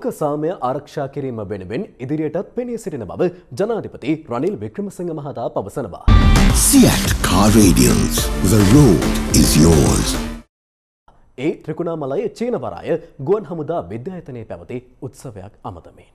ලෝක සාමය ආරක්ෂා කිරීම වෙනුවෙන් ඉදිරියටත් පෙනී සිටින බව ජනාධිපති රනිල් වික්‍රමසිංහ මහතා පවසනවා. Siat Car Radials. The road is yours. ඒ ත්‍රිකුණාමලයේ චීනවරාය ගුවන් හමුදා විද්‍යායතනයේ පැවති උත්සවයක් අමතමින්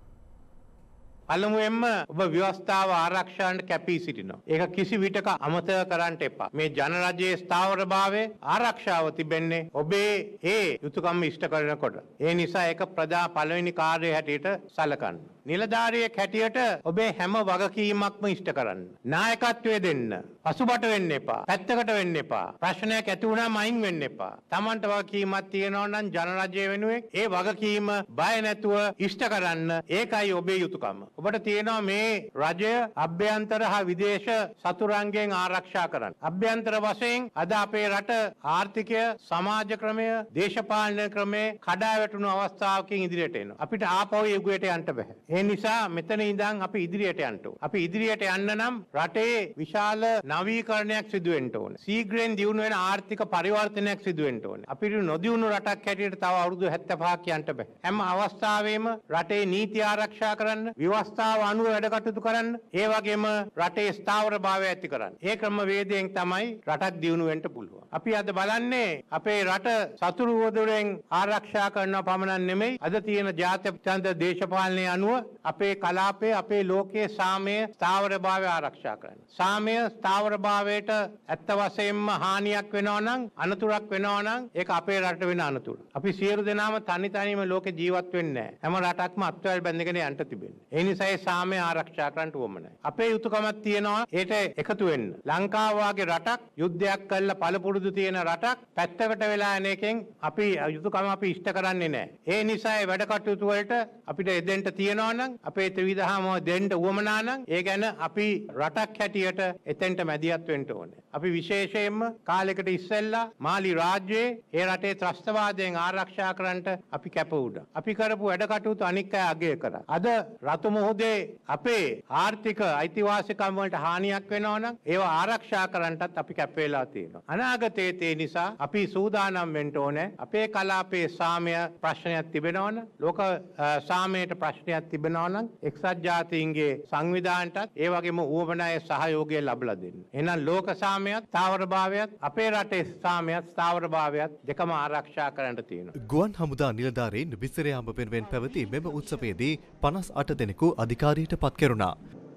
පළමුවෙන්ම ඔබ ව්‍යවස්ථාව ආරක්ෂාවට කැපී සිටිනවා. ඒක කිසි විටක අමතක කරන්න එපා. මේ ජනරජයේ ස්ථාවරභාවය ආරක්ෂාව තිබෙන්නේ ඔබේ ඒ යුතුයකම් ඉෂ්ට කරනකොට. ඒ නිසා ඒක ප්‍රධාන පළවෙනි කාර්යය හැටියට සැලකන්න. නිලධාරියෙක් හැටියට ඔබේ හැම වගකීමක්ම ඉෂ්ට කරන්න. නායකත්වයේ දෙන්න. පසුබට වෙන්න එපා. පැත්තකට වෙන්න එපා. ප්‍රශ්නයක් ඇති වුණාම අයින් වෙන්න එපා. Tamanට වගකීමක් තියෙනවා නම් ජනරජය වෙනුවෙන් ඒ වගකීම බය නැතුව ඉෂ්ට කරන්න. ඒකයි ඔබේ යුතුයකම. ඔබට තියෙනවා මේ රජය අභ්‍යන්තර හා විදේශ සතුරන්ගෙන් ආරක්ෂා කරන්න. අභ්‍යන්තර වශයෙන් අද අපේ රට ආර්ථිකය, සමාජ ක්‍රමය, දේශපාලන ක්‍රමය කඩා වැටුණු අවස්ථාවකින් ඉදිරියට එනවා. අපිට ආපහු යුගයට යන්න බෑ. ඒ නිසා මෙතන ඉඳන් අපි ඉදිරියට යන්න ඕන. අපි ඉදිරියට යන්න නම් රටේ විශාල නවීකරණයක් සිදු වෙන්න ඕන. ශීඝ්‍රයෙන් දියුණු වෙන ආර්ථික පරිවර්තනයක් සිදු වෙන්න ඕන. අපිට නොදියුණු රටක් හැටියට තව අවුරුදු 75ක් යන්න බෑ. හැම අවස්ථාවෙම රටේ නීති ආරක්ෂා කරන්න, ව්‍යවස්ථාව අනුව වැඩ කටයුතු කරන්න, ඒ වගේම රටේ ස්ථාවරභාවය ඇති කරන්න. ඒ ක්‍රමවේදයෙන් තමයි රටක් දියුණු වෙන්න පුළුවන්. අපි අද බලන්නේ අපේ රට සතුරු වදුරෙන් ආරක්ෂා කරනවා පමණක් නෙමෙයි, අද තියෙන ජාත්‍යන්තර දේශපාලනය අනුව අපේ කලාපයේ, අපේ ලෝකයේ සාමය, ස්ථාවරභාවය ආරක්ෂා කරන්න. සාමය, ස්ථාවරභාවයට ඇත්ත වශයෙන්ම හානියක් වෙනවා නම්, අනතුරක් වෙනවා නම් ඒක අපේ රට වෙන අනතුර. අපි සියලු දෙනාම තනියම ලෝකේ ජීවත් වෙන්නේ නැහැ. හැම රටක්ම අත්වැල් බැඳගෙන යන්න තිබෙන්නේ. ඒ නිසා ඒ සාමය ආරක්ෂා කරන්න උවමනයි. අපේ යුතුයකමක් තියෙනවා ඒට එකතු වෙන්න. ලංකාව වගේ රටක් යුද්ධයක් කළා පළපුරුදු තියෙන රටක් පැත්තකට වෙලා යන එකෙන් අපි යුතුයකම අපි ඉෂ්ට කරන්නේ නැහැ. ඒ නිසා ඒ වැඩ කටයුතු වලට අපිට එදෙන්න තියෙනවා නම්, අපේ ත්‍රිවිධාම දෙන්න උවමනා නම්, ඒ ගැන අපි රටක් හැටියට එතෙන්ට මැදිහත් වෙන්න ඕනේ. අපි විශේෂයෙන්ම කාලයකට ඉස්සෙල්ලා මාලි රාජ්‍යයේ ඒ රටේ ත්‍රස්තවාදයෙන් ආරක්ෂා කරන්නට අපි කැප වුණා. අපි කරපු වැඩ කටයුතු අනික් අය අගය කරා. අද රතු මොහොතේ අපේ ආර්ථික අයිතිවාසිකම් වලට හානියක් වෙනවා නම් ඒවා ආරක්ෂා කරන්නටත් අපි කැප වෙලා තියෙනවා. අනාගතයේ ඒ නිසා අපි සූදානම් වෙන්න ඕනේ. අපේ කලාපයේ සාමය ප්‍රශ්නයක් තිබෙනවා නම්, ලෝක සාමයට ප්‍රශ්නයක් තිබෙනවා නම් එක්සත් ජාතීන්ගේ සංවිධානයටත් ඒ වගේම ඌවමනායේ සහයෝගය ලැබලා දෙන්න. එහෙනම් ලෝක සාමයත්, ස්ථාවරභාවයත්, අපේ රටේ සාමයත්, ස්ථාවරභාවයත් දෙකම ආරක්ෂා කරන්න තියෙනවා. ගුවන් හමුදා නිලධාරීන් විසිරයාම වෙනුවෙන් පැවති මෙම උත්සවයේදී 58 දෙනෙකු අධිකාරියට පත් කෙරුණා.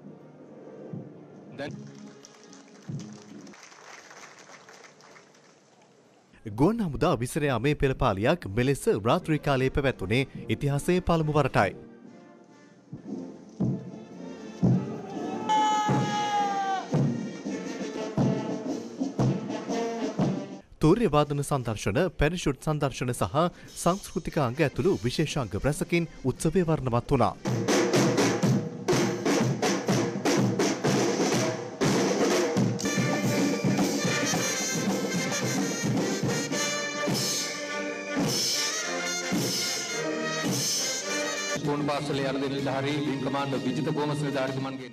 ගුවන් හමුදා විසිරයාමේ පෙළපාලියක් මෙලෙස රාත්‍රී කාලයේ පැවැත්වුණේ ඉතිහාසයේ පළමු වරටයි. තූර්ය වාදන සංදර්ශන, පැරෂුට් සංදර්ශන සහ සංස්කෘතික අංග ඇතුළු විශේෂාංග රැසකින් උත්සවය වර්ණවත් වුණා. පාසලේ යන නිලධාරී විං කමාන්ඩර් විජිත බෝමස් නිලධාරීතුමන්ගේ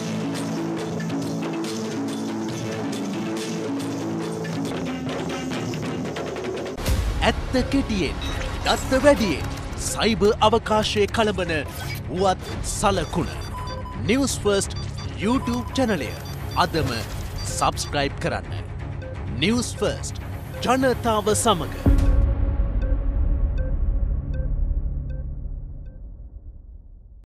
ඇත්ත කෙටියෙන්, දත්ත වැඩියෙන්, සයිබර් අවකාශයේ කලබන වුවත් සලකුණ. Newsfirst YouTube චැනලය අදම සබ්ස්ක්‍රයිබ් කරන්න. Newsfirst ජනතාව සමග